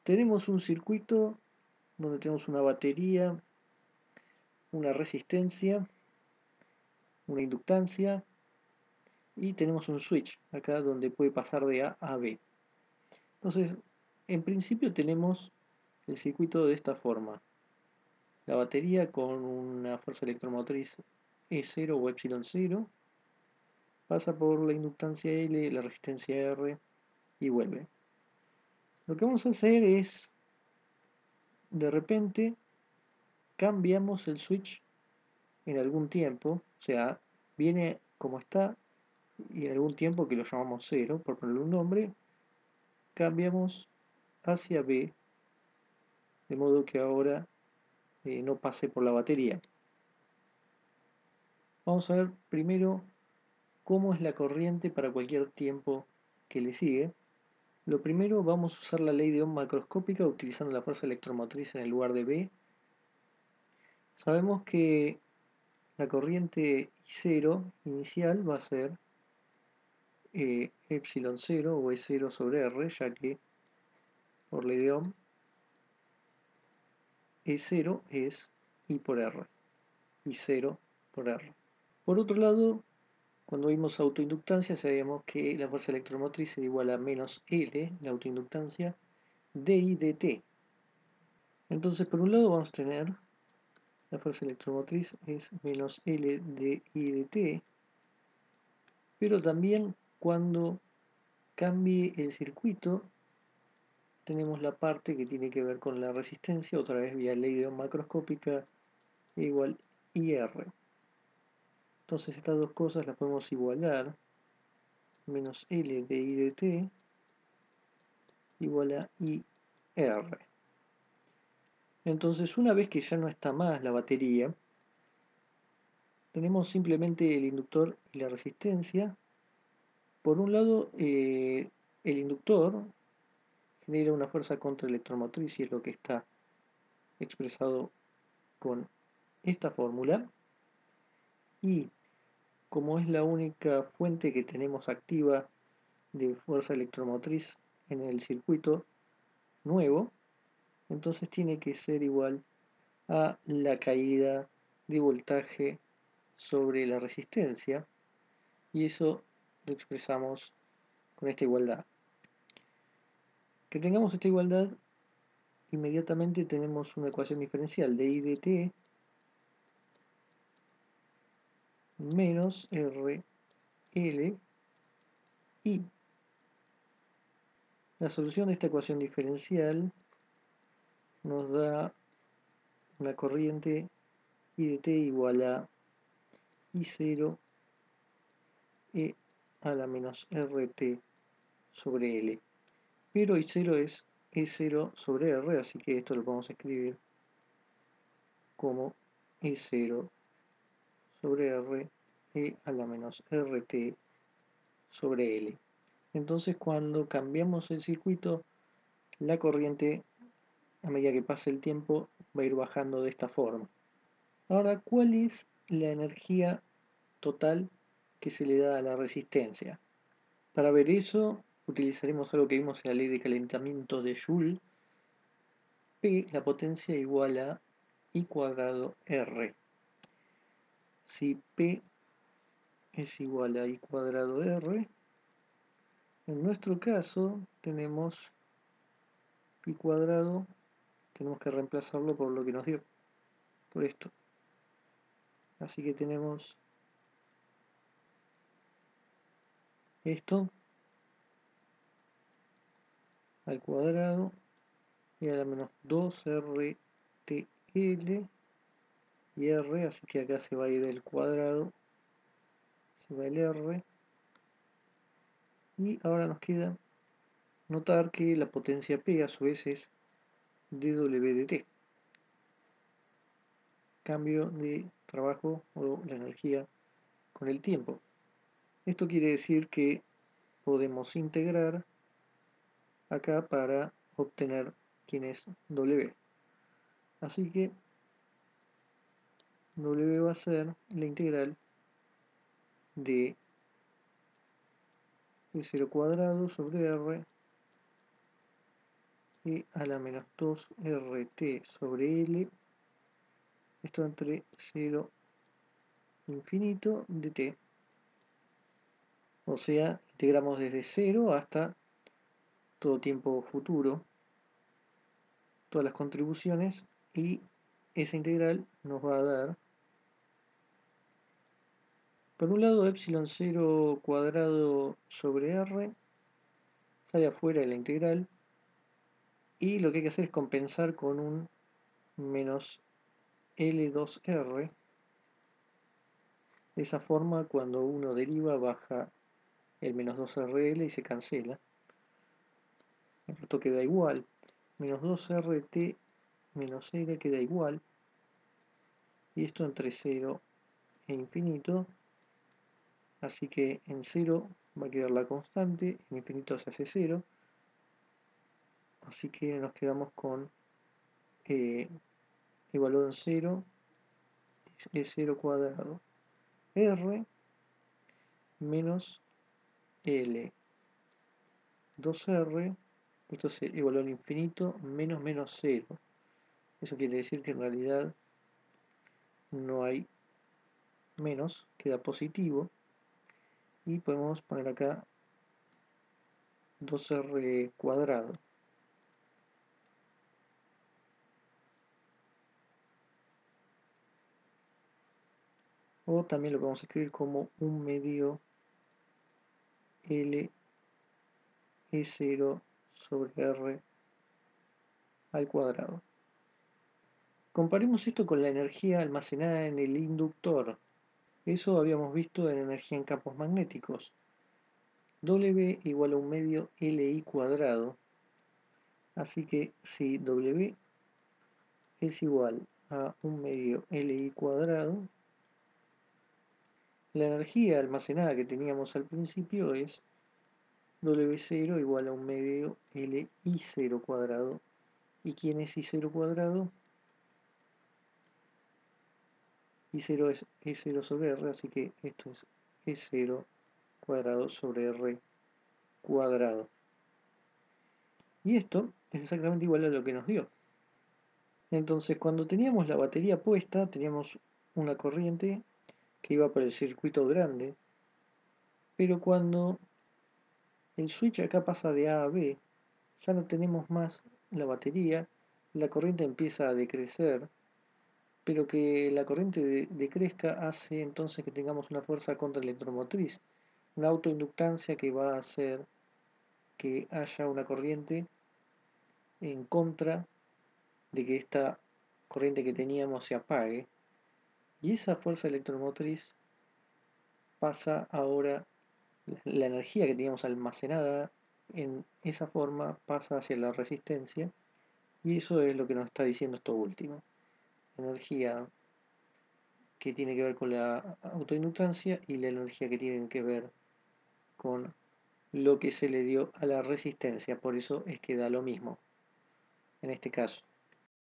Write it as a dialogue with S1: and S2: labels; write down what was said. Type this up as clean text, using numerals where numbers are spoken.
S1: Tenemos un circuito donde tenemos una batería, una resistencia, una inductancia y tenemos un switch acá donde puede pasar de A a B. Entonces, en principio tenemos el circuito de esta forma. La batería con una fuerza electromotriz E0 o epsilon 0 pasa por la inductancia L, la resistencia R y vuelve. Lo que vamos a hacer es, de repente, cambiamos el switch en algún tiempo, o sea, viene como está y en algún tiempo que lo llamamos 0, por ponerle un nombre, cambiamos hacia B, de modo que ahora no pase por la batería. Vamos a ver primero cómo es la corriente para cualquier tiempo que le sigue. Lo primero, vamos a usar la ley de Ohm macroscópica utilizando la fuerza electromotriz en el lugar de B. Sabemos que la corriente I0 inicial va a ser epsilon 0 o E0 sobre R, ya que por ley de Ohm E0 es I por R, I0 por R. Por otro lado, cuando vimos autoinductancia, sabíamos que la fuerza electromotriz era igual a menos L, la autoinductancia, dI dt. Entonces, por un lado vamos a tener la fuerza electromotriz es menos L dI dt, pero también cuando cambie el circuito, tenemos la parte que tiene que ver con la resistencia, otra vez vía ley de Ohm macroscópica, igual IR. Entonces estas dos cosas las podemos igualar, menos L de I dt igual a IR. Entonces una vez que ya no está más la batería, tenemos simplemente el inductor y la resistencia. Por un lado, el inductor genera una fuerza contraelectromotriz y es lo que está expresado con esta fórmula. Y como es la única fuente que tenemos activa de fuerza electromotriz en el circuito nuevo, entonces tiene que ser igual a la caída de voltaje sobre la resistencia, y eso lo expresamos con esta igualdad. Que tengamos esta igualdad, inmediatamente tenemos una ecuación diferencial de I dt menos RL y la solución de esta ecuación diferencial nos da una corriente I dt igual a I0 e a la menos RT sobre L. Pero I0 es E0 sobre R, así que esto lo podemos escribir como E0 sobre R e a la menos RT sobre L. Entonces cuando cambiamos el circuito, la corriente a medida que pase el tiempo va a ir bajando de esta forma. Ahora, ¿cuál es la energía total que se le da a la resistencia? Para ver eso, utilizaremos algo que vimos en la ley de calentamiento de Joule. P, la potencia igual a I cuadrado R. Si P es igual a I cuadrado R, en nuestro caso tenemos I cuadrado, tenemos que reemplazarlo por lo que nos dio, por esto. Así que tenemos esto al cuadrado y a la menos 2RTL y R, así que acá se va a ir el cuadrado, se va el R, y ahora nos queda notar que la potencia P a su vez es dWdt, cambio de trabajo o la energía con el tiempo. Esto quiere decir que podemos integrar acá para obtener quién es W. Así que W va a ser la integral de E0 cuadrado sobre R e a la menos 2 rt sobre L, esto entre 0 infinito de t. O sea, integramos desde 0 hasta todo tiempo futuro, todas las contribuciones, y esa integral nos va a dar, por un lado, epsilon 0 cuadrado sobre r, sale afuera de la integral, y lo que hay que hacer es compensar con un menos L2R. De esa forma, cuando uno deriva, baja el menos 2RL y se cancela. El resto queda igual. Menos 2RT menos L queda igual. Y esto entre 0 e infinito. Así que en 0 va a quedar la constante, en infinito se hace 0. Así que nos quedamos con evaluado en 0 es 0 cuadrado R menos L 2R, esto es igual al infinito menos menos 0. Eso quiere decir que en realidad no hay menos, queda positivo. Y podemos poner acá 2R cuadrado. O también lo podemos escribir como 1 medio L E0 sobre R al cuadrado. Comparemos esto con la energía almacenada en el inductor. Eso habíamos visto en energía en campos magnéticos. W igual a 1 medio Li cuadrado. Así que si W es igual a 1 medio Li cuadrado, la energía almacenada que teníamos al principio es W0 igual a 1 medio Li0 cuadrado. ¿Y quién es I0 cuadrado? I0 es E0 sobre R, así que esto es E0 cuadrado sobre R cuadrado. Y esto es exactamente igual a lo que nos dio. Entonces, cuando teníamos la batería puesta, teníamos una corriente que iba por el circuito grande, pero cuando el switch acá pasa de A a B, ya no tenemos más la batería, la corriente empieza a decrecer, pero que la corriente decrezca hace entonces que tengamos una fuerza contraelectromotriz, una autoinductancia que va a hacer que haya una corriente en contra de que esta corriente que teníamos se apague, y esa fuerza electromotriz pasa ahora, la energía que teníamos almacenada en esa forma pasa hacia la resistencia, y eso es lo que nos está diciendo esto último. Energía que tiene que ver con la autoinductancia y la energía que tiene que ver con lo que se le dio a la resistencia, por eso es que da lo mismo en este caso.